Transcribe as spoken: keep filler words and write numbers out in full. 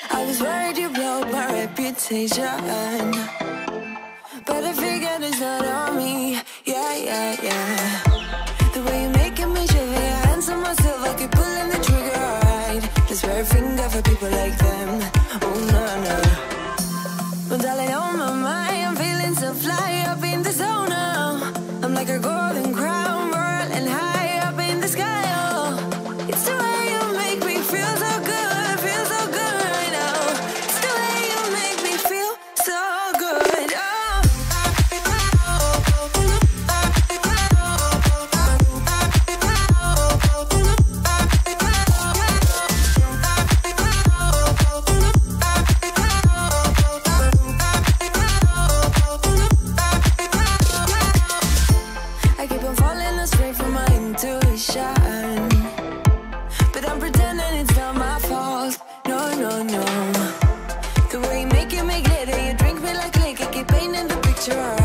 I was worried you blow my reputation, but I figured it's not on me. Yeah, yeah, yeah. The way you're making me shiver, your hands on myself, I keep pulling the trigger, alright. This very finger for people like them. Oh, no, no. Well, darling, on my mind, I'm feeling so fly up in the zone now. I'm like a golden crown, whirling high up in the sky, oh. It's the way you make me feel so good, feel so good right now. It's the way you make me feel so good, oh. I keep on falling astray from my intuition, but I'm pretending it's not my fault. No, no, no. The way you make it, make glitter, you drink me like liquor, keep painting the picture.